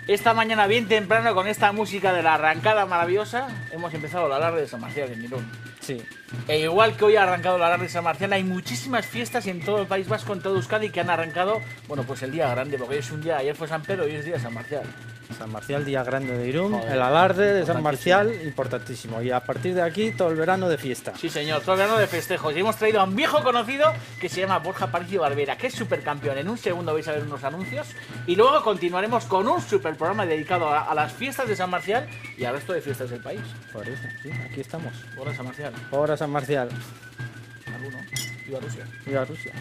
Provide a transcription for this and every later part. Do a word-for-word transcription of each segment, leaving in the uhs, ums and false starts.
Esta mañana bien temprano con esta música de la arrancada maravillosa hemos empezado la alarde de San Marcial en Irún. Sí. E igual que hoy ha arrancado la alarde de San Marcial, hay muchísimas fiestas en todo el País Vasco, en todo Euskadi, que han arrancado, bueno, pues el día grande, porque hoy es un día, ayer fue San Pedro y hoy es día de San Marcial. San Marcial, día grande de Irún, Joder, el alarde de San Marcial, importantísimo. Y a partir de aquí, todo el verano de fiesta. Sí, señor, todo el verano de festejos. Y hemos traído a un viejo conocido que se llama Borja Aparicio Barbera, que es supercampeón. En un segundo vais a ver unos anuncios. Y luego continuaremos con un super programa dedicado a, a las fiestas de San Marcial y al resto de fiestas del país. Por eso, sí, aquí estamos. Hola, San Marcial. Ahora San Marcial. Alguno. Viva Rusia. Viva Rusia.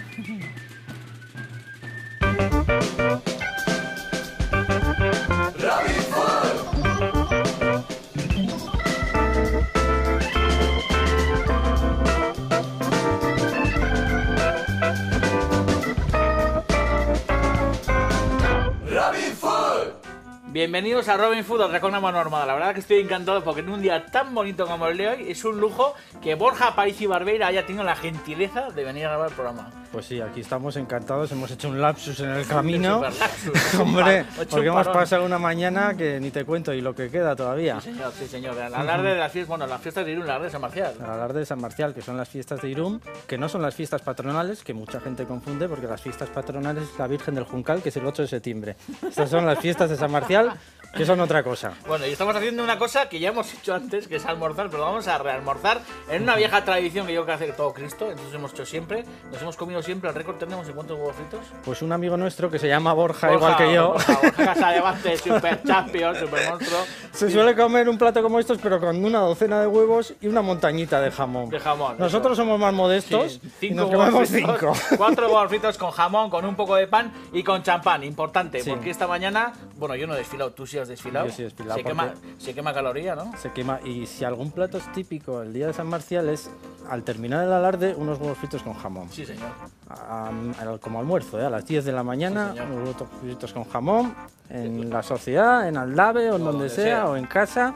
Bienvenidos a Robin Food, os recuerdo una normal. La verdad que estoy encantado porque en un día tan bonito como el de hoy es un lujo que Borja Aparicio Barbera haya tenido la gentileza de venir a grabar el programa. Pues sí, aquí estamos encantados, hemos hecho un lapsus en el camino. Lapsus, Hombre, un porque hemos parón. pasado una mañana que ni te cuento y lo que queda todavía. Sí, señor, sí, señor. El alarde de las fiestas, bueno, las fiestas de Irún, la alarde de San Marcial. El alarde de San Marcial, que son las fiestas de Irún, que no son las fiestas patronales, que mucha gente confunde, porque las fiestas patronales es la Virgen del Juncal, que es el ocho de septiembre. Estas son las fiestas de San Marcial, que son otra cosa. Bueno, y estamos haciendo una cosa que ya hemos hecho antes, que es almorzar, pero vamos a realmorzar en una vieja tradición que yo creo que hace todo Cristo, entonces hemos hecho siempre, nos hemos comido siempre, el récord tenemos en cuántos huevos fritos. Pues un amigo nuestro que se llama Borja, Borja, igual que yo, Borja, Borja Casadevante, super champion, super monstruo. se suele comer un plato como estos, pero con una docena de huevos y una montañita de jamón. De jamón. Nosotros eso. somos más modestos Sí, y cinco nos huevos comemos fritos, cinco. Cuatro huevos fritos con jamón, con un poco de pan y con champán, importante, Sí. porque esta mañana, bueno, yo no he desfilado, tú sí has desfilado. Yo sí he desfilado Se porque- quema, se quema caloría, ¿no? Se quema. Y si algún plato es típico el día de San Marcial es, al terminar el alarde, unos huevos fritos con jamón. Sí, señor. A- a- como almuerzo, ¿eh? A las diez de la mañana, Sí, señor. unos huevos fritos con jamón, en la sociedad, en Aldave o en O donde donde sea, sea. o en casa,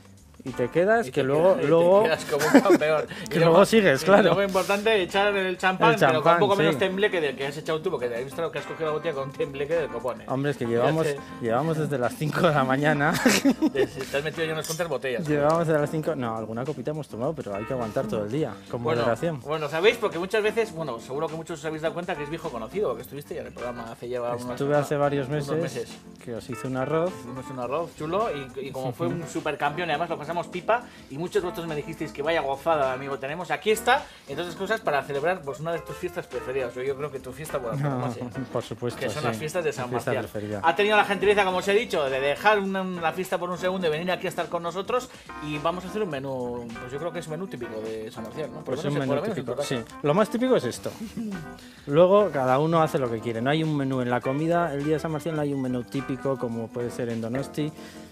y te quedas, Y que te luego, quedas- y luego te quedas como un campeón. que luego sigues, claro. Y luego importante echar el champán, El pero con un champán, poco menos sí. tembleque del que has echado tú, porque te has visto que has cogido la botella con tembleque del copón. ¿eh? Hombre, es que llevamos, Ya te- llevamos desde las cinco de la mañana. Te, te has metido ya unas cuantas botellas. Llevamos desde las cinco. No, alguna copita hemos tomado, pero hay que aguantar todo el día, con Bueno, moderación. bueno, sabéis, porque muchas veces, bueno, seguro que muchos os habéis dado cuenta que es viejo conocido, porque estuviste ya en el programa hace ya unos Estuve hace varios unos meses, meses. que os hice un arroz. Hicimos un arroz chulo y, y como fue un supercampeón, y además lo pasamos pipa y muchos de vosotros me dijisteis que vaya gozada, amigo, tenemos. Aquí está, entre otras cosas, para celebrar pues una de tus fiestas preferidas. Yo creo que tu fiesta por la más, ¿eh? Por supuesto, Que son sí, las fiestas de San mi fiesta Marcial. preferida. Ha tenido la gentileza, como os he dicho, de dejar una, la fiesta por un segundo y venir aquí a estar con nosotros y vamos a hacer un menú, pues yo creo que es menú típico de San Marcial, ¿no? Por Pues lo un menos- por menú lo menos en tu típico, casa. sí. Lo más típico es esto. Luego cada uno hace lo que quiere. No hay un menú en la comida. El día de San Marcial no hay un menú típico como puede ser en Donosti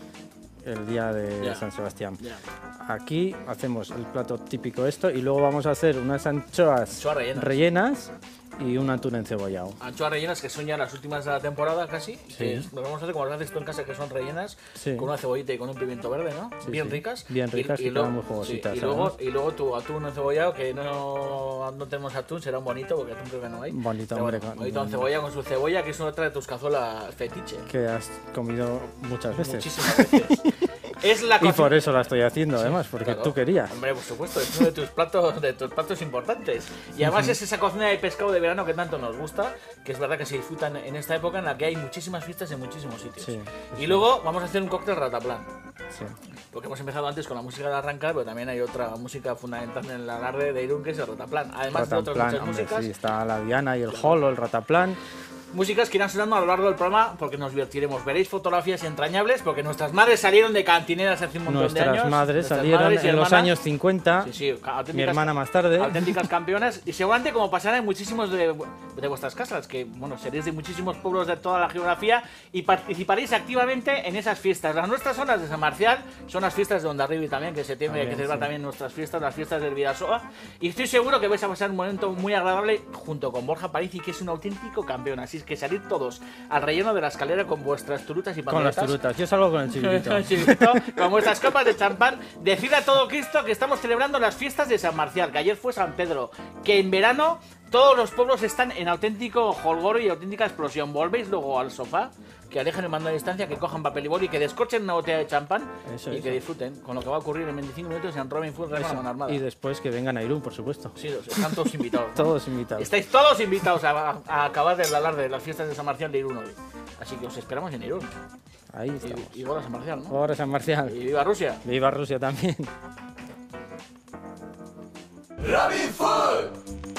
el día de Ya. San Sebastián. Ya. Aquí hacemos el plato típico esto y luego vamos a hacer unas anchoas Anchoas rellenas. rellenas y un atún encebollado. Anchoas rellenas que son ya las últimas de la temporada casi. Sí. Que es- lo vamos a hacer como lo haces tú en casa, que son rellenas Sí. con una cebollita y con un pimiento verde, ¿no? Sí, bien sí. ricas. Bien ricas, que luego, quedan muy jugositas, sí, y, luego, además. y luego tu atún encebollado, que no, no tenemos atún, será un bonito, porque atún creo que no hay. Bonito, Pero hombre, bueno, con- bonito encebollado con su cebolla, que es otra de tus cazuelas fetiche. Que has comido muchas veces. Muchísimas veces. Es la Y cocina- por eso la estoy haciendo, además, porque Claro. tú querías. Hombre, por supuesto, es uno de tus platos, de tus platos importantes. Y además es esa cocina de pescado de verano que tanto nos gusta, que es verdad que se disfrutan en esta época en la que hay muchísimas fiestas en muchísimos sitios. Sí, sí, Y luego vamos a hacer un cóctel rataplan. Sí. Porque hemos empezado antes con la música de arrancar, pero también hay otra música fundamental en el alarde de Irún, que es el rataplan. Además de otras Rataplan, muchas hombre, músicas, sí, está la Diana y el Holo, el Rataplan. músicas que irán sonando a lo largo del programa porque nos divertiremos. Veréis fotografías entrañables porque nuestras madres salieron de cantineras hace un montón Nuestras de años. madres Nuestras salieron madres y en los hermanas. años cincuenta, Sí, sí, mi auténticas- hermana más tarde. auténticas campeonas y seguramente como pasará en muchísimos de, de vuestras casas, que bueno, seréis de muchísimos pueblos de toda la geografía y participaréis activamente en esas fiestas. Las nuestras son las de San Marcial, son las fiestas de Hondarribia también, que se tiene También, que celebrar sí. también nuestras fiestas, las fiestas del Vidasoa, y estoy seguro que vais a pasar un momento muy agradable junto con Borja Aparici, que es un auténtico campeón, así es que salid todos al relleno de la escalera con vuestras turutas y Con las panderetas. turutas. Yo salgo con el chiquitito. Chivito, con vuestras copas de champán, decid a todo Cristo que estamos celebrando las fiestas de San Marcial, que ayer fue San Pedro, que en verano Todos los pueblos están en auténtico jolgorio y auténtica explosión. Volvéis luego al sofá, que alejen el mando a distancia, que cojan papel y boli, que descorchen una botella de champán Eso, y eso. que disfruten con lo que va a ocurrir en veinticinco minutos en Robin Hood Rey con Armada. Y después que vengan a Irún, por supuesto. Sí, están todos invitados. ¿no? Todos invitados. Estáis todos invitados a, a acabar de hablar de las fiestas de San Marcial de Irún hoy. Así que os esperamos en Irún. Ahí estamos. Y, y bola San Marcial, ¿no? Ahora San Marcial. Y viva Rusia. Viva Rusia también. Robin Hood!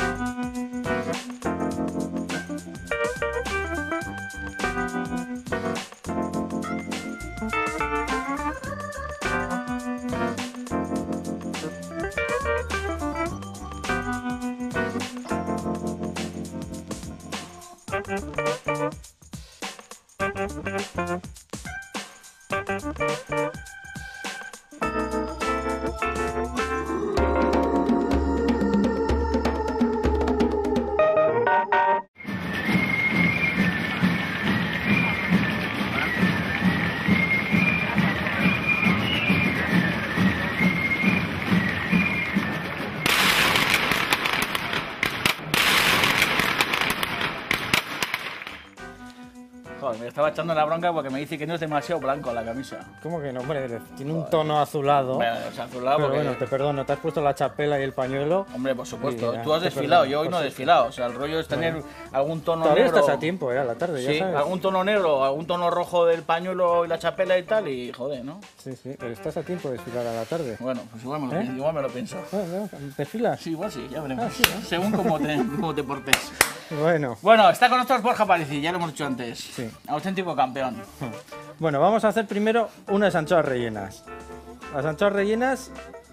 Joder, me estaba echando la bronca porque me dice que no es demasiado blanco la camisa. ¿Cómo que no, hombre? Tiene un tono azulado. Bueno, o sea, azulado Pero porque... bueno, te perdono, te has puesto la chapela y el pañuelo. Hombre, por supuesto. Y ya, Tú has te desfilado, perdono, yo hoy por no he supuesto. desfilado. O sea, el rollo es tener algún tono Todavía negro. estás a tiempo, eh, a la tarde, Sí, ya sabes. algún tono negro, algún tono rojo del pañuelo y la chapela y tal, y joder, ¿no? Sí, sí, pero estás a tiempo de desfilar a la tarde. Bueno, pues igual me lo, ¿Eh? pienso, igual me lo pienso. Bueno, ¿desfilas? Sí, igual sí, ya veremos. Ah, sí, ¿no? Según cómo te, cómo te portes. Bueno, Bueno, está con nosotros Borja Parisi, ya lo hemos dicho antes. Sí. Auténtico campeón. bueno, vamos a hacer primero unas anchoas rellenas. Las anchoas rellenas,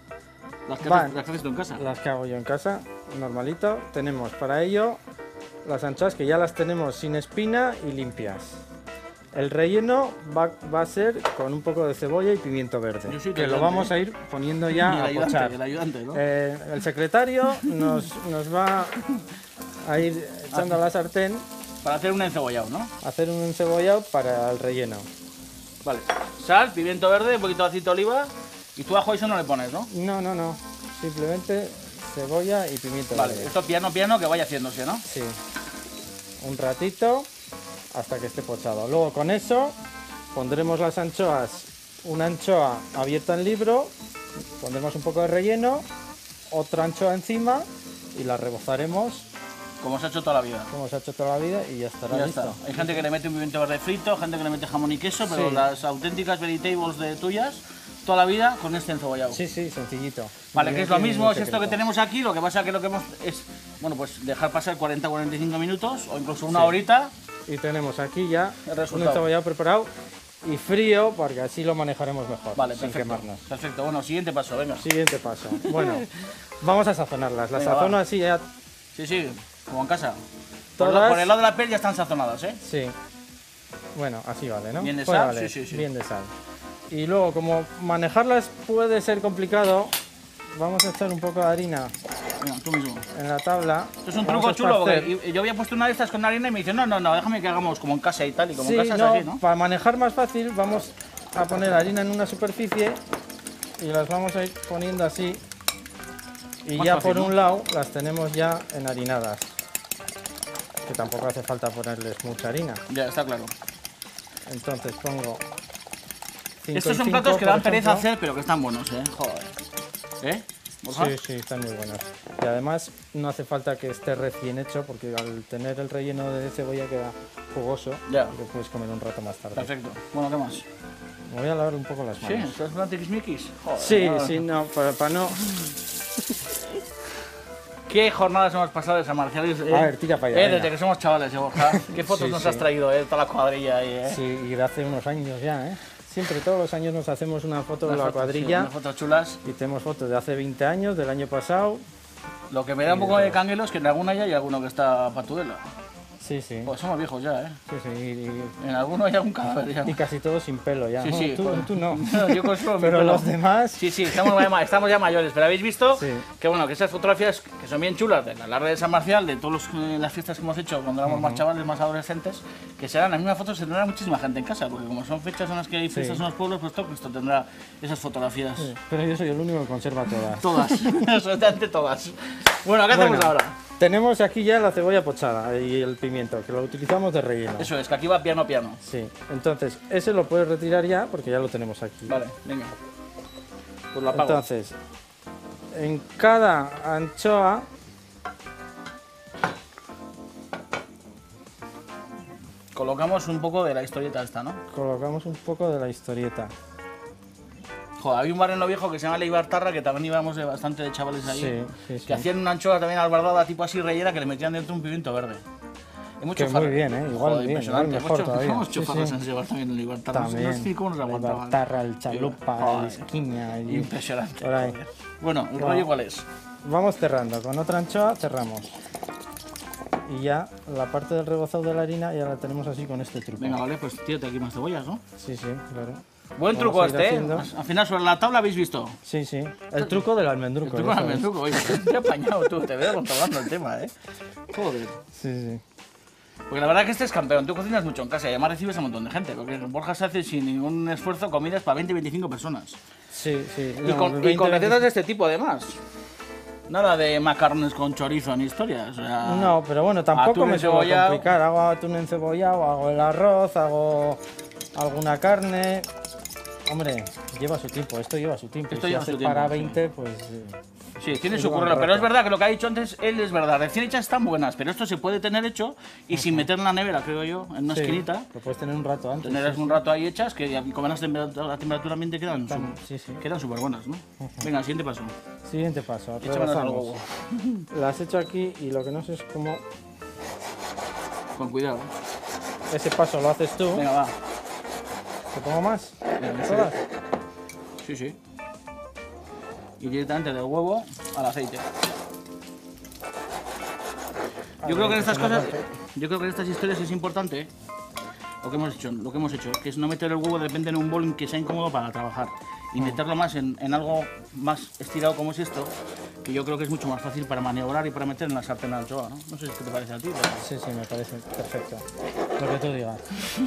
Las que, Van. haces, las que haces tú en casa. las que hago yo en casa, normalito. Tenemos para ello las anchoas que ya las tenemos sin espina y limpias. El relleno va, va a ser con un poco de cebolla y pimiento verde, Yo soy que lo ayudante, vamos ¿eh? a ir poniendo Y ya el a ayudante, pochar. el ayudante, ¿no? Eh, el secretario nos, nos va a ir echando a la sartén Para hacer un encebollado, ¿no? a hacer un encebollado para el relleno. Vale. Sal, pimiento verde, un poquito de aceite de oliva. Y tú ajo eso no le pones, ¿no? No, no, no. Simplemente cebolla y pimiento Vale, verde. esto piano, piano, que vaya haciéndose, ¿no? Sí. Un ratito hasta que esté pochado. Luego con eso pondremos las anchoas, una anchoa abierta en libro, pondremos un poco de relleno, otra anchoa encima y la rebozaremos Como se ha hecho toda la vida. como se ha hecho toda la vida y ya estará Ya listo. está. Hay gente que le mete un pimiento verde frito, gente que le mete jamón y queso, pero Sí. las auténticas vegetables de tuyas, toda la vida con este encebollado. Sí, sí, sencillito. Vale, No que es lo tiene mismo, ningún es esto que secreto. tenemos aquí, lo que pasa que lo que hemos es, bueno, pues dejar pasar cuarenta a cuarenta y cinco minutos o incluso una Sí. horita. Y tenemos aquí ya El un resultado. encebollado preparado y frío porque así lo manejaremos mejor, Vale, sin perfecto. quemarnos. Perfecto, bueno, siguiente paso, venga. Siguiente paso. Bueno, vamos a sazonarlas. Las Venga, sazono va. así ya. Sí, sí, como en casa. Por, el, Todas- por el lado de la piel ya están sazonadas, ¿eh? Sí. Bueno, así vale, ¿no? Bien de Puede sal, valer, sí, sí, sí. Bien de sal. Y luego, como manejarlas puede ser complicado, vamos a echar un poco de harina Venga, tú mismo. en la tabla. Esto es un Vamos truco a chulo, porque esparcer. y- y yo había puesto una de estas con harina y me dice, no, no, no, déjame que hagamos como en casa y tal, y como Sí, en casa no, es así, ¿no? para manejar más fácil vamos a poner harina en una superficie y las vamos a ir poniendo así. Y Más ya fácil, por ¿no? un lado las tenemos ya enharinadas. Que tampoco hace falta ponerles mucha harina. Ya, está claro. Entonces pongo cinco Estos y son cinco, platos que por dan pereza ejemplo. hacer, pero que están buenos, ¿eh? Joder. ¿Eh? ¿Borja? Sí, sí, están muy buenos. Y además no hace falta que esté recién hecho porque al tener el relleno de cebolla queda jugoso. Ya. Lo puedes comer un rato más tarde. Perfecto. Bueno, ¿qué más? Me voy a lavar un poco las ¿Sí? manos. ¿Estás plan tiquismiquis? Joder. Sí, no. sí, no, para, para no... ¿Qué jornadas hemos pasado de San Marcial? Eh, A ver, tira para allá, Eh, venga. desde que somos chavales, ¿eh, Borja? ¿Qué fotos Sí, nos sí. has traído, eh? Toda la cuadrilla ahí, ¿eh? Sí, y de hace unos años ya, ¿eh? Siempre, todos los años nos hacemos una foto de Unas la fotos, sí, cuadrilla unas fotos chulas. y tenemos fotos de hace veinte años, del año pasado. Lo que me da un poco de canguelo es que en alguna ya hay alguno que está patudela. Sí, sí. Pues somos viejos ya, ¿eh? Sí, sí. Y, En alguno hay algún cadáver ya. y casi todos sin pelo ya. Sí, No, sí. tú, pues- tú no. No, yo consumo mi Pero pelo. los demás... Sí, sí, estamos, ya- estamos ya mayores, pero habéis visto Sí. que bueno, que esas fotografías que son bien chulas de la alarde de San Marcial, de todas las fiestas que hemos hecho cuando éramos más chavales, más adolescentes, que serán las mismas fotos, se tendrá muchísima gente en casa, porque como son fechas en las que hay fiestas Sí. en los pueblos, pues todo esto tendrá esas fotografías. Sí, pero yo soy el único que conserva todas. Todas, absolutamente todas. Bueno, ¿qué hacemos Bueno, ahora? Tenemos aquí ya la cebolla pochada y el pimiento, que lo utilizamos de relleno. Eso es, que aquí va piano piano. Sí, entonces ese lo puedes retirar ya porque ya lo tenemos aquí. Vale, venga. Pues lo apago. Entonces, en cada anchoa Colocamos un poco de la historieta esta, ¿no? colocamos un poco de la historieta. Joder, había un bar en Lo Viejo que se llama Leibartarra, que también íbamos de bastante de chavales ahí, Sí, sí, que sí. hacían una anchoa también albardada, tipo así rellena, que le metían dentro un pimiento verde. Hay mucho Que muy bien, ¿eh? Igual bien, igual mejor todavía. Hemos hecho Sí, farras sí. en ese bar también en Leibartarra. También. No sé cómo nos aguantaban. el tarra, el chalupa, Joder. el esquiña. y- Impresionante. Por ahí. Bueno, ¿el Bueno. rollo cuál es? Vamos cerrando. Con otra anchoa cerramos. Y ya la parte del rebozado de la harina ya la tenemos así con este truco. Venga, vale, pues tírate aquí más cebollas, ¿no? Sí, sí, claro. Buen Vamos truco a ir este, ¿eh? haciendo. Al final sobre la tabla habéis visto. Sí, sí. El truco del almendruco. El truco eso del es. truco, oye, te he apañado tú, te veo controlando el tema, ¿eh? Joder. Sí, sí. Porque la verdad que este es campeón, tú cocinas mucho en casa y además recibes a un montón de gente, porque en Borja se hace sin ningún esfuerzo comidas para veinte a veinticinco personas. Sí, sí. Y No, con, y veinte, con veinte recetas de este tipo además. Nada de macarrones con chorizo ni historias. O sea, No, pero bueno, tampoco atún me suelo encebollado. complicar. Hago atún encebollado, hago el arroz, hago alguna carne. Hombre, lleva su tiempo, esto lleva su tiempo. Esto Y si lleva haces su tiempo, para sí. veinte, pues... eh, Sí, tiene Sí, su lleva un curro, pero es rato. verdad que lo que ha dicho antes, él es verdad. Recién hechas están buenas, pero esto se puede tener hecho y sin meter en la nevera, creo yo, en una sí, esquinita. lo puedes tener un rato antes. Tenerlas sí, un rato ahí hechas, que ya como las temperatura, la temperatura ambiente quedan Están- su- sí, sí. quedan súper buenas, ¿no? Venga, siguiente paso. sí. Siguiente paso, Échamelas al rebozamos. huevo. Las echo aquí y lo que no sé es cómo... Con cuidado. Ese paso lo haces tú. Venga, va. ¿Te pongo más? Venga, sí. ¿Todas? Sí, sí. Y directamente del huevo al aceite. Yo creo que en estas cosas, yo creo que en estas historias es importante lo que hemos hecho, lo que hemos hecho, que es no meter el huevo de repente en un bol que sea incómodo para trabajar y meterlo más en, en algo más estirado como es esto, que yo creo que es mucho más fácil para maniobrar y para meter en la sartén de anchoa, ¿no? No sé qué te parece a ti. pero- Sí, sí, me parece perfecto. Lo que tú digas.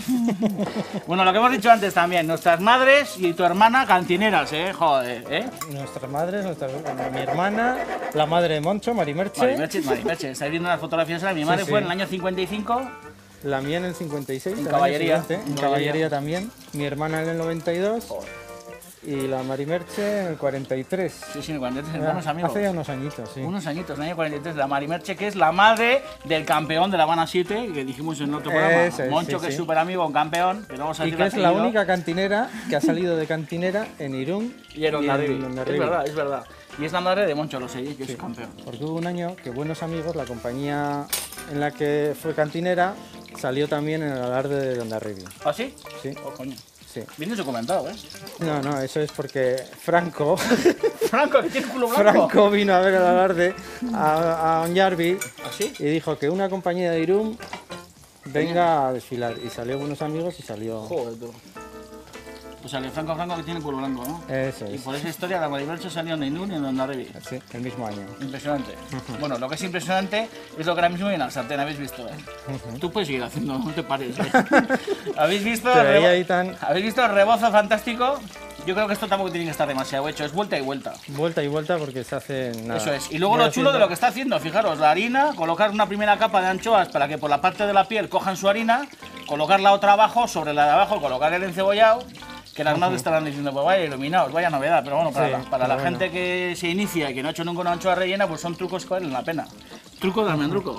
Bueno, lo que hemos dicho antes también, nuestras madres y tu hermana cantineras, ¿eh? Joder, ¿eh? Nuestras madres, nuestra, mi hermana, la madre de Moncho, Marimerche, Marimerche, Marimerche, estáis viendo las fotografías ahora, mi madre Sí, fue sí. en el año cincuenta y cinco. la mía en el cincuenta y seis, En el caballería, año siguiente, en en caballería. caballería también, mi hermana en el noventa y dos y la Marimerche en el cuarenta y tres. Sí, sí, cuarenta y tres, hermanos amigos. Hace ya unos añitos, sí. Unos añitos, en el año cuarenta y tres, la Marimerche, que es la madre del campeón de la Habana siete, que dijimos en el otro programa. Eso es, Moncho, sí, que es sí. súper amigo, un campeón, que no vamos a Y decir que el es la apellido, única cantinera que ha salido de cantinera en Irún Y en Hondarribí. Es Hondarribí. verdad, es verdad. Y es la madre de Moncho, lo sé, que es campeón. Porque hubo un año que Buenos Amigos, la compañía en la que fue cantinera, salió también en el alarde de Hondarribí. ¿Ah, sí? Sí, Oh, coño. sí. Vienes documentado, ¿eh? No, no, eso es porque Franco, Franco, que tiene culo blanco. Franco vino a ver el alarde a, a Hondarribí ¿Ah, sí? y dijo que una compañía de Irún venga a desfilar. Y salió Buenos Amigos y salió... Joder, tú. O sea, el Franco Franco que tiene culo blanco, ¿no? Eso Y es. por esa historia la Marimerche salió en Irún y en Hondarribí. Sí, el mismo año. Impresionante. Bueno, lo que es impresionante es lo que ahora mismo hay en la sartén, habéis visto, ¿eh? Tú puedes seguir haciendo, no te pares, ¿eh? ¿Habéis visto, Te el veía rebo- ahí tan ¿Habéis visto el rebozo fantástico? Yo creo que esto tampoco tiene que estar demasiado hecho, es vuelta y vuelta. vuelta y vuelta porque se hace nada. Eso es. Y luego Voy lo chulo de haciendo- lo que está haciendo, fijaros, la harina, colocar una primera capa de anchoas para que por la parte de la piel cojan su harina, colocar la otra abajo, sobre la de abajo colocar el encebollado, que las madres estarán diciendo, pues vaya iluminados, vaya novedad, pero bueno, para, Sí, la, para la pero bueno. gente que se inicia y que no ha hecho nunca una anchoa rellena, pues son trucos que valen la pena. Truco de almendruco.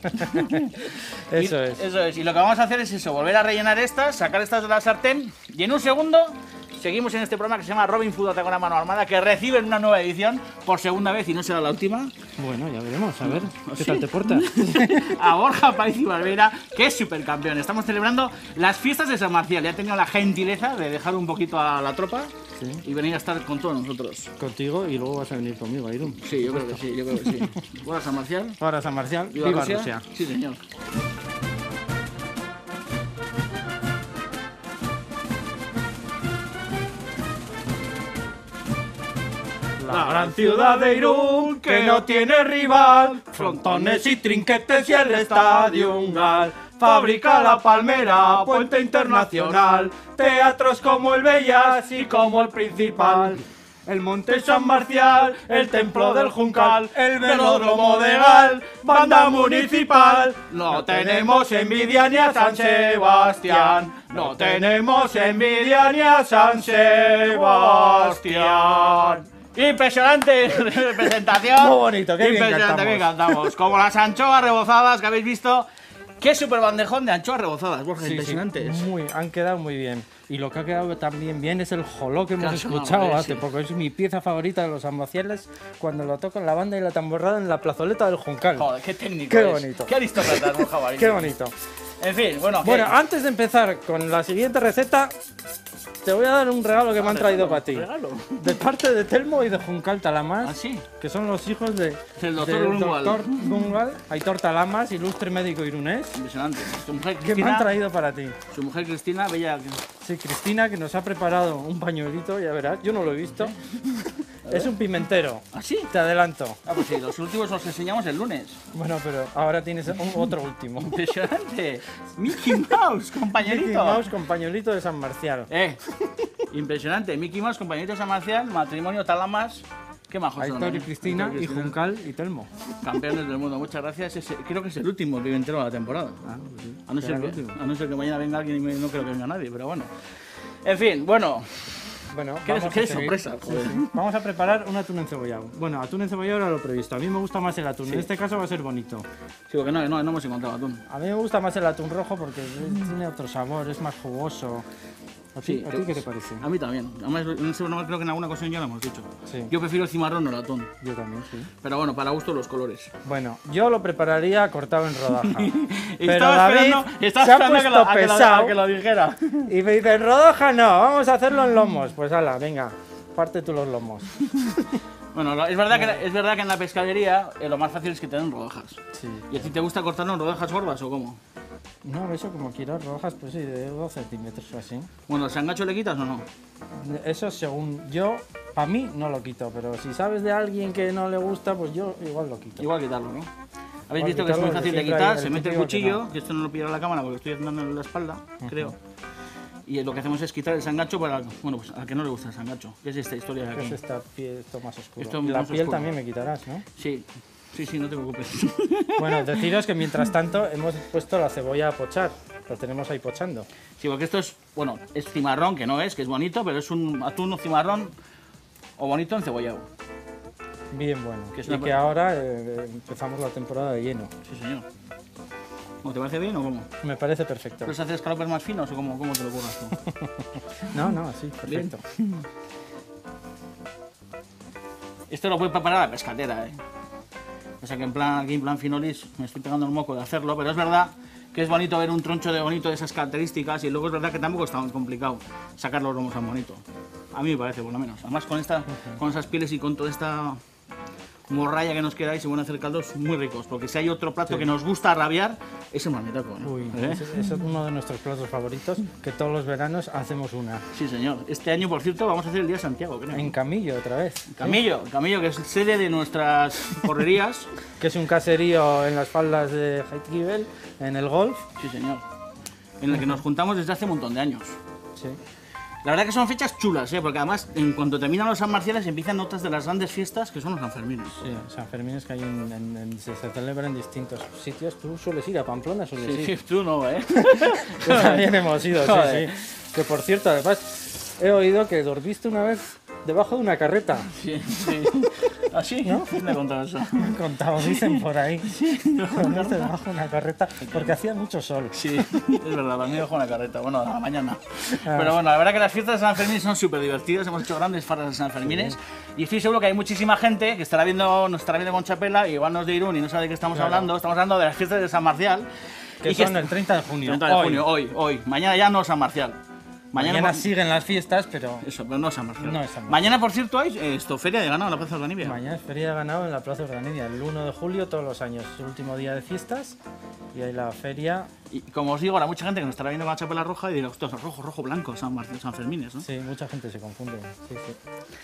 Eso Y- es. Eso es. Y lo que vamos a hacer es eso, volver a rellenar estas, sacar estas de la sartén y en un segundo seguimos en este programa que se llama Robin Food Ataca con la mano armada, que reciben una nueva edición por segunda vez y no será la última. Bueno, ya veremos, a ver qué ¿Sí? tal te portas. A Borja Páez y Barbera, que es supercampeón. Estamos celebrando las fiestas de San Marcial. Ya he tenido la gentileza de dejar un poquito a la tropa Sí. y venir a estar con todos nosotros. Contigo y luego vas a venir conmigo a Irún. Sí, yo creo que sí, yo creo que sí. Hola San Marcial. Ahora San Marcial, Viva viva Rusia. Rusia. Sí, señor. La gran ciudad de Irún, que no tiene rival, frontones y trinquetes y el estadio Ungal. Fábrica La Palmera, puente internacional, teatros como el Bellas y como el Principal. El Monte San Marcial, el Templo del Juncal, el Velódromo de Gal, banda municipal. No tenemos envidia ni a San Sebastián, no tenemos envidia ni a San Sebastián. Impresionante presentación. Muy bonito, qué bien Impresionante, que cantamos. Como las anchoas rebozadas que habéis visto. Qué super bandejón de anchoas rebozadas, Borja, sí, impresionantes. Sí, muy, han quedado muy bien. Y lo que ha quedado también bien es el joló que hemos Claro, escuchado hombre, hace sí. poco. Es mi pieza favorita de los almaciales cuando lo tocan la banda y la tamborrada en la plazoleta del Juncal. Joder, qué técnico Qué es. bonito. Qué aristócrata, Borja Bariño. Qué bonito. En fin, bueno. Bueno, ¿qué? antes de empezar con la siguiente receta, te voy a dar un regalo que me han traído para ti. Regalo. De parte de Telmo y de Juncal Talamas, ¿Ah, sí? que son los hijos de, Del doctor del Gungal. doctor Gungal, Aitor Talamas, ilustre médico irunés, Impresionante. Su mujer que me han Cristina, traído para ti. su mujer Cristina, bella. Sí, Cristina, que nos ha preparado un pañuelito, ya verás, yo no lo he visto. Es un pimentero, ¿Ah, sí? te adelanto. Ah, pues sí, los últimos los enseñamos el lunes. Bueno, pero ahora tienes un- otro último. Impresionante. Mickey Mouse, compañerito. Mickey Mouse con pañuelito de San Marcial. Eh, impresionante. Mickey Mouse, compañerito de San Marcial, matrimonio Talamas. Qué majos son. Aitor y ¿eh? Cristina, Aitor y Juncal y Telmo. Campeones del mundo, muchas gracias. Ese- creo que es el último pimentero de la temporada. Ah, pues sí. A no, ser Será el que, último. a no ser que mañana venga alguien y me- no creo que venga nadie, pero bueno. En fin, bueno. Bueno, Qué- vamos qué a seguir. sorpresa, Sí, joder. sí. Vamos a preparar un atún encebollado. Bueno, atún encebollado era lo previsto. A mí me gusta más el atún. En este caso va a ser bonito. Sí, porque no, no, no hemos encontrado atún. A mí me gusta más el atún rojo porque tiene otro sabor, es más jugoso. ¿A ti, Sí, ¿a ti qué te parece? A mí también. Además, en ese programa creo que en alguna ocasión ya lo hemos dicho. Sí. Yo prefiero el cimarrón o el atún. Yo también, sí. Pero bueno, para gusto los colores. Bueno, yo lo prepararía cortado en rodaja. Pero Estaba David esperando, estaba se ha esperando a que puesto lo- a que lo- pesado a que lo dijera. y me dice, en rodaja no, vamos a hacerlo en lomos. Pues ala, venga, parte tú los lomos. Bueno, lo- es verdad, que, es verdad que en la pescadería eh, lo más fácil es que te den rodajas. Sí. ¿Y a ti te gusta cortarlo en rodajas gordas o cómo? No, eso como quieras, rodajas, pues sí, de dos centímetros o así. Bueno, ¿el sangacho le quitas o no? Eso según yo, para mí no lo quito, pero si sabes de alguien que no le gusta, pues yo igual lo quito. Igual quitarlo, ¿no? Habéis Igual visto que es muy quitarlo, fácil de siempre quitar, hay se el mete el típico que cuchillo, no. que esto no lo pillará la cámara porque estoy andando en la espalda, creo. Y lo que hacemos es quitar el sangacho para, bueno, pues al que no le gusta el sangacho. ¿Qué es esta historia de ¿Qué es aquí? esta piel, esto más oscuro? Esto Y la más piel oscuro. también me quitarás, ¿no? Sí, sí, sí, no te preocupes. Bueno, deciros que mientras tanto hemos puesto la cebolla a pochar. La tenemos ahí pochando. Sí, porque esto es, bueno, es cimarrón, que no es, que es bonito, pero es un atún o cimarrón o bonito encebollado. Bien bueno. Que es y una- que ahora eh, empezamos la temporada de lleno. Sí, señor. ¿No te parece bien o cómo? Me parece perfecto. ¿Quieres hacer escalopes más finos o cómo, cómo te lo curras tú? No, no, sí, perfecto. Esto lo puede preparar la pescatera, ¿eh? O sea que en plan, aquí en plan finolis me estoy pegando el moco de hacerlo, pero es verdad que es bonito ver un troncho de bonito de esas características y luego es verdad que tampoco es tan complicado sacar los lomos tan bonito. A mí me parece, por lo menos. Además con esta, con esas pieles y con toda esta morralla que nos queda ahí se van a hacer caldos muy ricos, porque si hay otro plato que nos gusta rabiar, es el marmitaco, ¿no? Uy, ¿Eh? ese, ese es uno de nuestros platos favoritos, que todos los veranos hacemos una. Sí, señor. Este año, por cierto, vamos a hacer el Día de Santiago, creo. En Camillo, otra vez. Camillo, Camillo, que es sede de nuestras correrías. Que es un caserío en las faldas de Heidgivel, en el golf. Sí, señor. En el que nos juntamos desde hace un montón de años. Sí. La verdad que son fechas chulas, ¿eh? Porque además, en cuanto terminan los San Marciales, empiezan otras de las grandes fiestas que son los Sanfermines. Sí, San Fermín es que hay en, en- en- se, se celebra en distintos sitios. Tú sueles ir a Pamplona, sueles Sí, ir. sí, tú no, ¿eh? Que también hemos ido, sí, Joder. sí. Que por cierto, además, he oído que dormiste una vez debajo de una carreta. Sí, sí. ¿Ah, sí? ¿No? ¿Quién me ha contado eso? Me han contado, dicen por ahí. Dormiste debajo de una carreta porque hacía mucho sol. Sí, es verdad, para mí dejo una carreta. Bueno, a la mañana. Pero bueno, la verdad que las fiestas de San Fermín son súper divertidas. Hemos hecho grandes farras de San Fermines. Y estoy seguro que hay muchísima gente que estará viendo, nos estará viendo con Chapela, y igual nos de Irún y no sabe de qué estamos Claro. hablando. Estamos hablando de las fiestas de San Marcial. Que y son est- el treinta de junio. treinta de hoy. junio, hoy, hoy. Mañana ya no San Marcial. Mañana, por- siguen las fiestas, pero Eso, pero no San Marcial. No es San Marcial. Mañana, por cierto, hay eh, esto, Feria de Ganado en la Plaza de Organivia. mañana es feria de ganado en la Plaza Urdanilla, el uno de julio todos los años. Es el último día de fiestas y hay la feria. Y como os digo, habrá mucha gente que nos estará viendo con la chapela roja y dirá, ostras, rojo, rojo, blanco, San Marcial, San Fermines, ¿no? Sí, mucha gente se confunde. Sí, sí.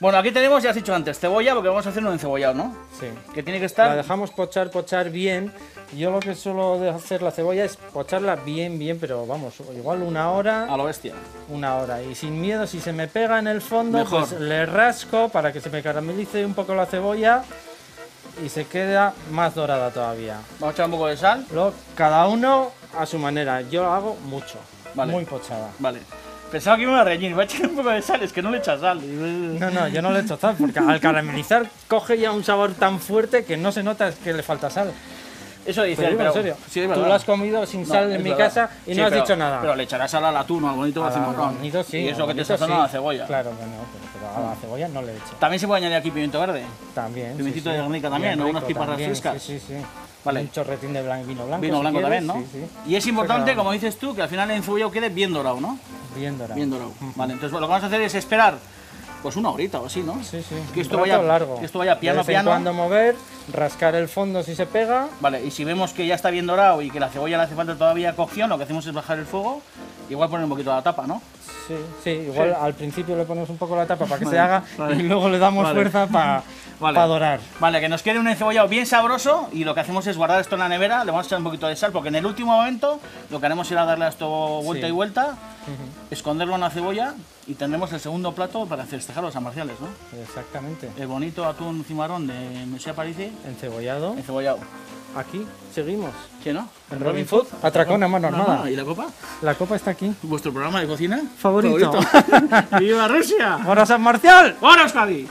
Bueno, aquí tenemos, ya has dicho antes, cebolla, porque vamos a hacer un encebollado, ¿no? Sí. Que tiene que estar... La dejamos pochar, pochar bien. Yo lo que suelo de hacer la cebolla es pocharla bien, bien, pero vamos, igual una hora, A lo bestia. una hora. Y sin miedo, si se me pega en el fondo, Mejor. pues le rasco para que se me caramelice un poco la cebolla y se queda más dorada todavía. Vamos a echar un poco de sal. Luego, cada uno a su manera. Yo hago mucho, Vale. muy pochada. Vale. Pensaba que me iba a reñir, voy a echar un poco de sal, es que no le echas sal. No, no, yo no le echo sal, porque al caramelizar coge ya un sabor tan fuerte que no se nota que le falta sal. Eso dice Pero él, digo, en pero... serio, Sí, es tú verdad. lo has comido sin No, sal es en mi verdad. casa y Sí, no has pero- dicho nada. Pero le echarás sal al atún o al bonito o al Al cimorrón. bonito sí, Y al eso que te bonito sazona sí. la cebolla. Claro, bueno, pero, pero a la cebolla no le echo. También se puede añadir aquí pimiento verde. También. Pimentito sí, sí. de Guernica también, Bien ¿no? Unas rico pipas también, frescas. Sí, sí, sí. Vale. Un chorretín de blan- vino blanco. Vino si blanco quieres, también, ¿no? Sí, sí. Y es importante, Pero- como dices tú, que al final el encebollado quede bien dorado, ¿no? Bien dorado. Bien dorado. Vale, entonces lo que vamos a hacer es esperar pues una horita o así, ¿no? Sí, sí. Que esto Un rato vaya- largo. que esto vaya piano, de vez en piano. cuando mover, rascar el fondo si se pega. Vale, y si vemos que ya está bien dorado y que la cebolla le hace falta todavía cocción, lo que hacemos es bajar el fuego, igual poner un poquito la tapa, ¿no? Sí, sí, igual Sí. al principio le ponemos un poco la tapa para que Vale, se haga vale. y luego le damos Vale. fuerza para Vale. dorar. Vale, que nos quede un encebollado bien sabroso y lo que hacemos es guardar esto en la nevera, le vamos a echar un poquito de sal porque en el último momento lo que haremos será darle a esto vuelta Sí. y vuelta, esconderlo en la cebolla y tendremos el segundo plato para festejar los San Marciales, ¿no? Exactamente. El bonito atún cimarrón de Monsieur Parisi, Encebollado. encebollado. Aquí seguimos. ¿Qué no? En Robin Food. Atracón a mano armada. ¿Y la copa? La copa está aquí. ¿Vuestro programa de cocina? Favorito. ¡Viva Rusia! ¡Ahora San Marcial! ¡Ahora Euskadi!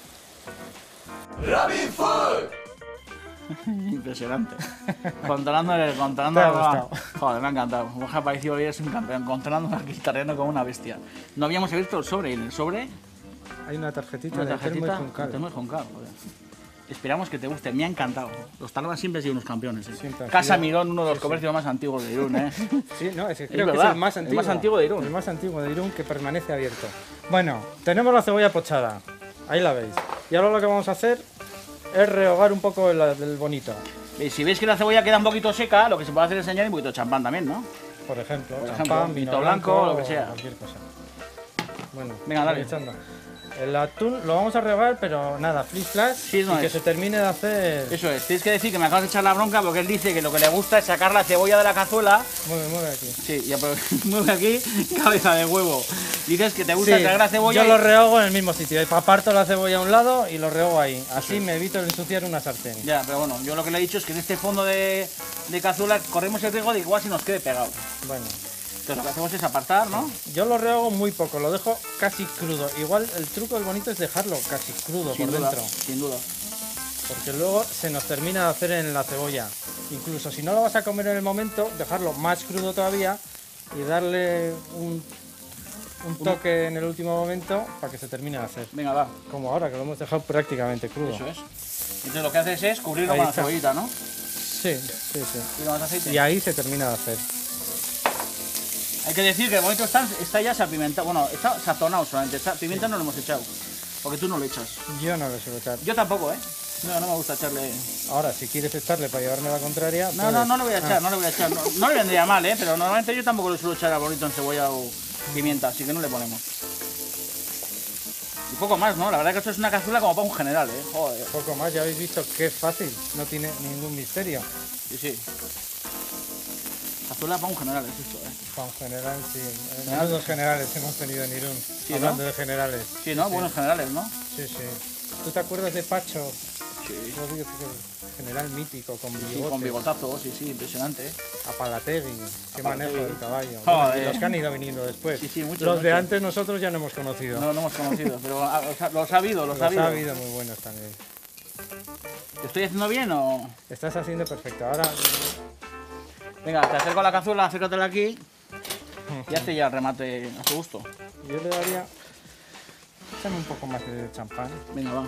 Robin Food. Impresionante. Controlando el controlando Te ha la- gustado. Joder, me ha encantado. Borja Aparicio hoy es un campeón, controlando aquí el terreno como una bestia. No habíamos abierto el sobre, y en el sobre Hay una tarjetita una de termo y tarjetita juncal. de termo y juncal, joder. Esperamos que te guste, me ha encantado. Los Talvas siempre han sido unos campeones. ¿eh? Siempre han Casa sido- Mirón, uno de los comercios más antiguos de Irún, ¿eh? Sí, no, es que creo que verdad, es el más el antiguo. más antiguo de Irún. El más antiguo de Irún que permanece abierto. Bueno, tenemos la cebolla pochada. Ahí la veis. Y ahora lo que vamos a hacer es rehogar un poco el, el bonito. Y si veis que la cebolla queda un poquito seca, lo que se puede hacer es añadir un poquito de champán también, ¿no? Por ejemplo, Por champán, ejemplo, vino vino blanco, blanco, lo que sea. Cualquier cosa. Bueno, Venga, dale. voy echando. El atún lo vamos a rehogar, pero nada, flip flash Sí, no y que es. se termine de hacer. Eso es, tienes que decir que me acabas de echar la bronca porque él dice que lo que le gusta es sacar la cebolla de la cazuela. Mueve, mueve aquí. Sí, ya pero mueve aquí, cabeza de huevo. Dices que te gusta Sí, sacar la cebolla. yo y- lo rehogo en el mismo sitio. Aparto la cebolla a un lado y lo rehogo ahí. Así me evito el ensuciar una sartén. Ya, pero bueno, yo lo que le he dicho es que en este fondo de, de cazuela corremos el riesgo de igual si nos quede pegado. Bueno, Entonces lo que hacemos es apartar, ¿no? yo lo rehogo muy poco, lo dejo casi crudo. Igual el truco del bonito es dejarlo casi crudo Sin por duda, dentro. sin duda. Porque luego se nos termina de hacer en la cebolla. Incluso si no lo vas a comer en el momento, dejarlo más crudo todavía y darle un, un toque en el último momento para que se termine de hacer. Venga, va, Como ahora, que lo hemos dejado prácticamente crudo. eso es. Entonces lo que haces es cubrirlo Ahí con la está. cebollita, ¿no? Sí, sí, sí. Y más aceite. Y ahí se termina de hacer. Hay que decir que el bonito está, está ya salpimentado, bueno, está sazonado solamente, está, pimienta no lo hemos echado, porque tú no lo echas. Yo no lo suelo echar. Yo tampoco, ¿eh? No, no me gusta echarle... Ahora, si quieres echarle para llevarme la contraria... No, no, no le voy a echar, no le voy a echar. No, no le vendría mal, ¿eh? Pero normalmente yo tampoco le suelo echar al bonito en cebolla o pimienta, así que no le ponemos. Y poco más, ¿no? La verdad que esto es una cazuela como para un general, ¿eh? Joder, Poco más, ya habéis visto que es fácil, no tiene ningún misterio. sí, sí. Cazuela para un general, es esto, ¿eh? Para un general, sí. Menudos generales hemos tenido en Irún, ¿no? hablando de generales. Sí, ¿no? Buenos generales, ¿no? Sí, sí. ¿Tú te acuerdas de Pacho? Sí. Lo digo que general mítico, con Sí, bigote, con bigotazo, sí, sí, impresionante, ¿eh? Apalategui, qué manejo Apalategui. del caballo. Joder. Bueno, y los que han ido viniendo después. Sí, sí, muchos, los de muchos. antes nosotros ya no hemos conocido. No lo hemos conocido, pero ah, los ha- los ha habido, los los ha habido. ha habido muy buenos también. ¿Lo estoy haciendo bien o...? Estás haciendo perfecto. Ahora Venga, te acerco a la cazuela, acércatela aquí y hazte ya el remate a tu gusto. yo le daría... Échame un poco más de champán. Venga, va.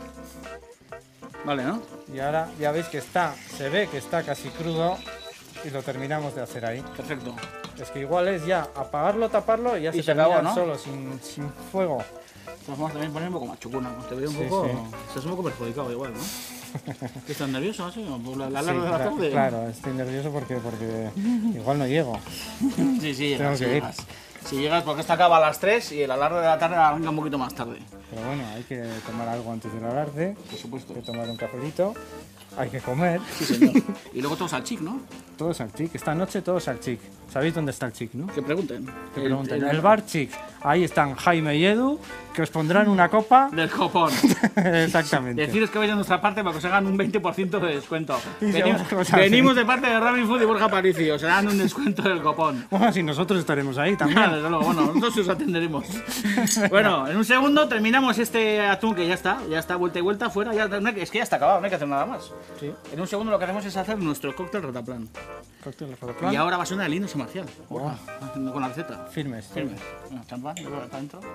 Vale, ¿no? Y ahora ya veis que está, se ve que está casi crudo y lo terminamos de hacer ahí. Perfecto. Es que igual es ya apagarlo, taparlo y ya Y se, se termina acabó, ¿no? solo, sin, sin fuego. Nos vamos a también poner un poco más chucuna, te veo un Sí, poco... sí. Estás un poco perjudicado igual, ¿no? ¿Que estás nervioso así? ¿O por la, la Sí, larga de la cla- tarde? claro, estoy nervioso porque, porque igual no llego. Sí, sí, Tengo llegas, que ir. llegas. Si llegas, porque esto acaba a las tres y el alarde de la tarde arranca un poquito más tarde. Pero bueno, hay que tomar algo antes del alarde. Por supuesto. Hay que tomar un cafelito. Hay que comer. Sí, señor. Y luego todos al chic, ¿no? Todos al chic. Esta noche todos al chic. ¿Sabéis dónde está el chic, no? Que pregunten. Que pregunten. El, el bar chic. Ahí están Jaime y Edu, que os pondrán una copa. Del copón. Exactamente. Deciros que vais de nuestra parte para que os hagan un veinte por ciento de descuento. Y Venimos, vamos venimos de parte de Rabbit Food y Borja Parici, os harán un descuento del copón. Bueno, si nosotros estaremos ahí también. Desde luego, bueno, nosotros os atenderemos. Bueno, en un segundo terminamos este atún que ya está, ya está vuelta y vuelta fuera. Ya, no hay que- es que ya está acabado, no hay que hacer nada más. Sí. En un segundo lo que hacemos es hacer nuestro cóctel rataplan. Cóctel de Rataplan. Y ahora va a sonar el himno marcial. Wow. Haciendo con la receta. Firmes. Firme. Bueno, champán, yo creo que está dentro.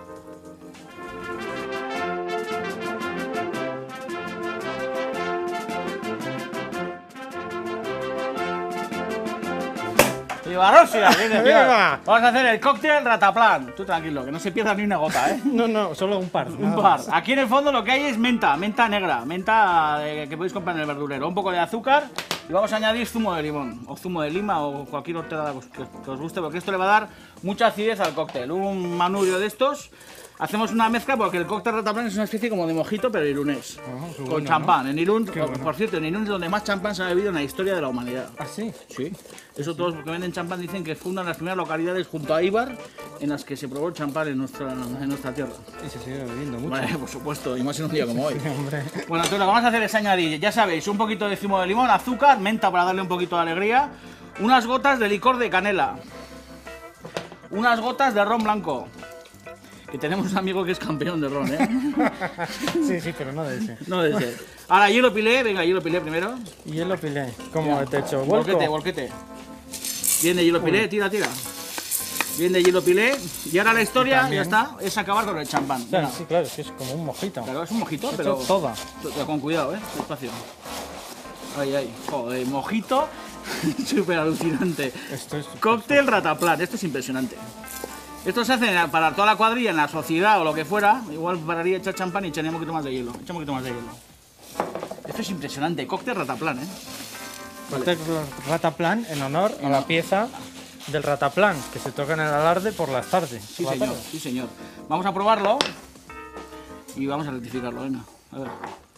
¡Viva Rusia! Viene, ¡Viva! Vamos a hacer el cóctel rataplan. Tú tranquilo, que no se pierda ni una gota, ¿eh? No, no, solo un par. Un nada par. más. Aquí en el fondo lo que hay es menta, menta negra, menta eh, que podéis comprar en el verdurero, un poco de azúcar y vamos a añadir zumo de limón, o zumo de lima o cualquier hortera que, que os guste, porque esto le va a dar mucha acidez al cóctel. Un manubrio de estos, hacemos una mezcla porque el cóctel rataplan es una especie como de mojito pero irunés, Ah, qué con bueno, champán. En Irún, Qué por, bueno. por cierto, en Irún es donde más champán se ha bebido en la historia de la humanidad. ¿Ah, sí? Sí, eso todos los que venden champán dicen que fue una de las primeras localidades junto a Ibar en las que se probó el champán en nuestra, en nuestra tierra. Y se sigue bebiendo mucho. Vale, por supuesto, y más en un día como hoy. Sí, hombre. Bueno, entonces lo que vamos a hacer es añadir, ya sabéis, un poquito de zumo de limón, azúcar, menta para darle un poquito de alegría, unas gotas de licor de canela, unas gotas de ron blanco, que tenemos un amigo que es campeón de ron, ¿eh? Sí, sí, pero no de ese. No de ese. Ahora, hielo pilé, venga, hielo pilé primero. Y hielo pilé. Como Venga. de techo. Volquete, Volco. volquete. Bien de hielo pilé, tira, tira. Bien de hielo pilé. Y ahora la historia, ya También. está, es acabar con el champán. Claro, Venga. sí, claro, es que es como un mojito. Claro, es un mojito, Hecho pero... toda. Pero con cuidado, eh, despacio. Ay, ay, joder, mojito, súper alucinante. Esto es... Cóctel rataplan, esto es impresionante. Esto se hace para toda la cuadrilla, en la sociedad o lo que fuera. Igual pararía echar champán y echaría un poquito más de hielo. Echa un poquito más de hielo. Esto es impresionante, cóctel rataplan, eh. Cóctel Rataplan en honor a la pieza del Rataplan que se toca en el alarde por las tardes. Sí, Por la señor, tarde. sí, señor. Vamos a probarlo y vamos a rectificarlo, venga. A ver.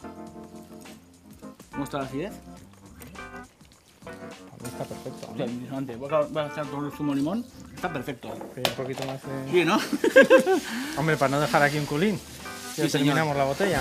¿Cómo está la acidez? A mí está perfecto. Sí, impresionante. Voy a, voy a echar todo el zumo de limón. Está perfecto. Pide un poquito más de... Sí, ¿no? Hombre, para no dejar aquí un culín. Ya Sí, señor. terminamos la botella.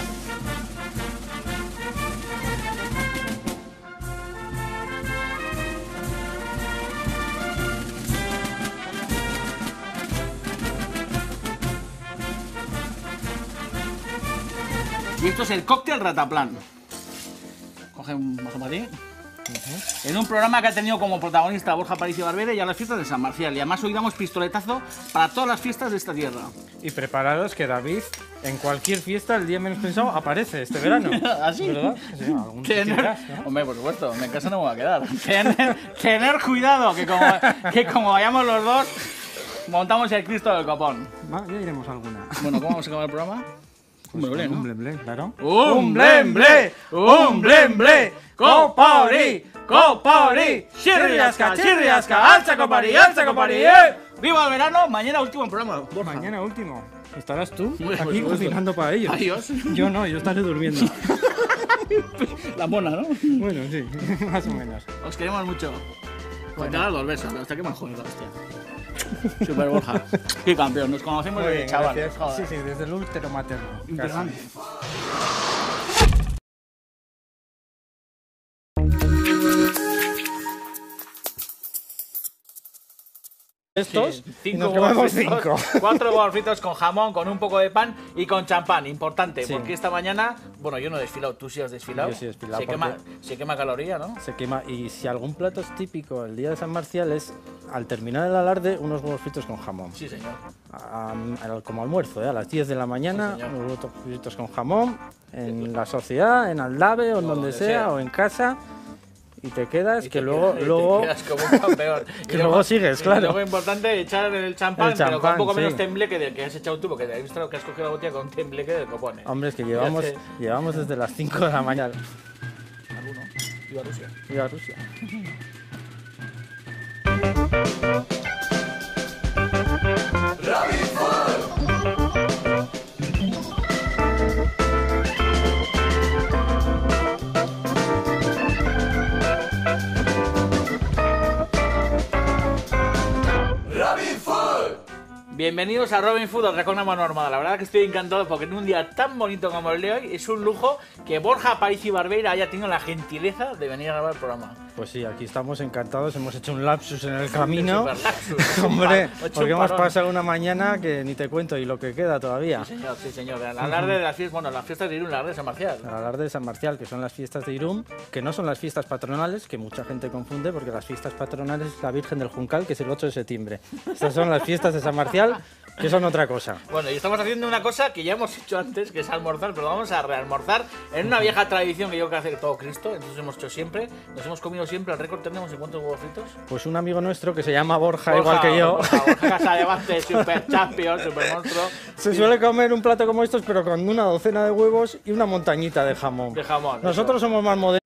Y esto es el cóctel rataplan. Coge un vaso para ti. En un programa que ha tenido como protagonista a Borja Parici Barbera y a las fiestas de San Marcial. Y además hoy damos pistoletazo para todas las fiestas de esta tierra. Y prepararos que David, en cualquier fiesta, el día menos pensado, aparece este verano. ¿Ah, sí? ¿Verdad? Sí, algún Tener, tendrás, ¿no? hombre, por supuesto, en casa no me voy a quedar. Tener, tener cuidado, que como, que como vayamos los dos, montamos el Cristo del copón. Va, ya iremos alguna. Bueno, ¿cómo vamos a acabar el programa? Un blé, ¿no? Un blé, blé, claro. Un blem blé, un blem blé, copauri, copauri, chirriasca, chirriasca, alza copari, alza copari, eh. ¡Viva el verano! Mañana último programa, Borja. Mañana último. ¿Estarás tú Muy por aquí supuesto. cocinando para ellos? Adiós. Yo no, yo estaré durmiendo. La mona, ¿no? Bueno, sí, más o menos. Os queremos mucho. Pues te das dos besos, pero hasta que me han jodido, hostia. Super Borja. Qué campeón, nos conocemos Muy desde bien, chaval. gracias. Joder. Sí, sí, desde el útero materno. Interesante. Estos, Sí, y cinco nos huevos comemos fritos, cinco. cuatro huevos fritos con jamón, con un poco de pan y con champán. Importante, Sí. porque esta mañana, bueno, yo no he desfilado, tú sí has desfilado. Yo sí he desfilado, Se quema, porque- se quema caloría, ¿no? Se quema. Y si algún plato es típico el día de San Marcial es, al terminar el alarde, unos huevos fritos con jamón. Sí, señor. A- a- como almuerzo, ¿eh? A las diez de la mañana, Sí, señor. unos huevos fritos con jamón, en la sociedad, en Aldave o en O donde, donde sea, sea. o en casa, y te quedas, Y que te luego, quedas- y te luego quedas como un campeón. que luego sigues, claro. Y luego importante echar el champán, El pero con un champán, poco menos sí. tembleque del que has echado tú, porque te has visto que has cogido la botella con tembleque del copón. ¿eh? Hombre, es que llevamos, sé. llevamos desde las cinco de la mañana. Alguno. Viva Rusia. Viva Rusia. Bienvenidos a Robin Food, os recuerdo una normada. La verdad que estoy encantado porque en un día tan bonito como el de hoy es un lujo que Borja Aparicio Barbeira haya tenido la gentileza de venir a grabar el programa. Pues sí, aquí estamos encantados, hemos hecho un lapsus en el camino. Lapsus, Hombre, un porque hemos parón. pasado una mañana que ni te cuento y lo que queda todavía. Sí, señor, sí, señor. Al hablar de las fiestas, bueno, las fiestas de Irún, la de San Marcial. Al hablar de San Marcial, que son las fiestas de Irún, que no son las fiestas patronales, que mucha gente confunde, porque las fiestas patronales es la Virgen del Juncal, que es el ocho de septiembre. Estas son las fiestas de San Marcial, que son otra cosa. Bueno, y estamos haciendo una cosa que ya hemos hecho antes, que es almorzar, pero vamos a realmorzar en una vieja tradición que yo creo que hace todo Cristo, entonces hemos hecho siempre, nos hemos comido siempre, el récord tenemos en cuántos huevos fritos. Pues un amigo nuestro que se llama Borja, Borja, igual que yo, Borja, Borja Casadevante, super champion, super monstruo. se suele comer un plato como estos, pero con una docena de huevos y una montañita de jamón. De jamón. Nosotros somos más modernos.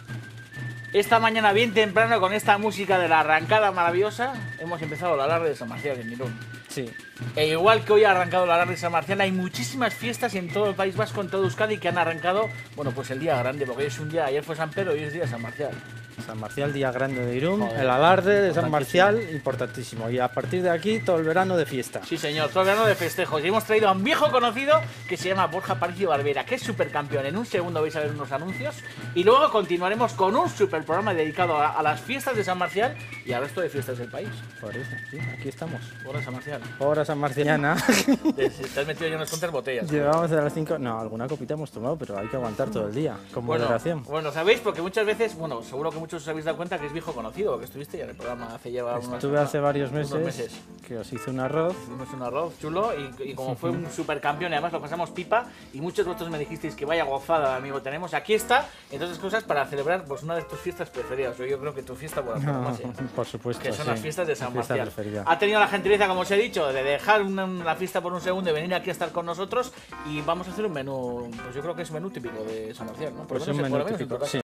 Esta mañana bien temprano con esta música de la arrancada maravillosa hemos empezado la alarde de San Marcial en Irún. Sí. E igual que hoy ha arrancado la alarde de San Marcial, hay muchísimas fiestas en todo el País Vasco, en todo Euskadi, que han arrancado, bueno, pues el día grande, porque hoy es un día, ayer fue San Pedro y hoy es día de San Marcial. San Marcial, día grande de Irún, Joder, el alarde de San importantísimo. Marcial, importantísimo. Y a partir de aquí, todo el verano de fiesta. Sí, señor, todo el verano de festejos. Y hemos traído a un viejo conocido que se llama Borja Aparicio Barbeira, que es supercampeón. En un segundo vais a ver unos anuncios. Y luego continuaremos con un super programa dedicado a, a las fiestas de San Marcial y al resto de fiestas del país. Por eso, sí, aquí estamos. Hola, San Marcial. Hora San Marciana. Te, te has metido ya unas cuantas botellas. Llevamos de las cinco. No, alguna copita hemos tomado, pero hay que aguantar todo el día, con Bueno, moderación. bueno, sabéis, porque muchas veces, bueno, seguro que muchos os habéis dado cuenta que es viejo conocido, porque estuviste ya en el programa hace ya unos, Estuve hace varios unos meses, meses. que os hice un arroz. Hicimos un arroz chulo y, y como fue un supercampeón y además lo pasamos pipa y muchos de vosotros me dijisteis que vaya gozada, amigo, tenemos aquí está, entre otras cosas para celebrar pues una de tus fiestas preferidas. Yo creo que tu fiesta por la más, ¿eh? Por supuesto, Que son sí, las fiestas de San mi fiesta Marcial. preferida. Ha tenido la gentileza, como os he dicho, de dejar una, la fiesta por un segundo y venir aquí a estar con nosotros y vamos a hacer un menú, pues yo creo que es un menú típico de San Marcial, ¿no? Por lo Pues menos- un por menú lo menos en tu típico, casa. sí.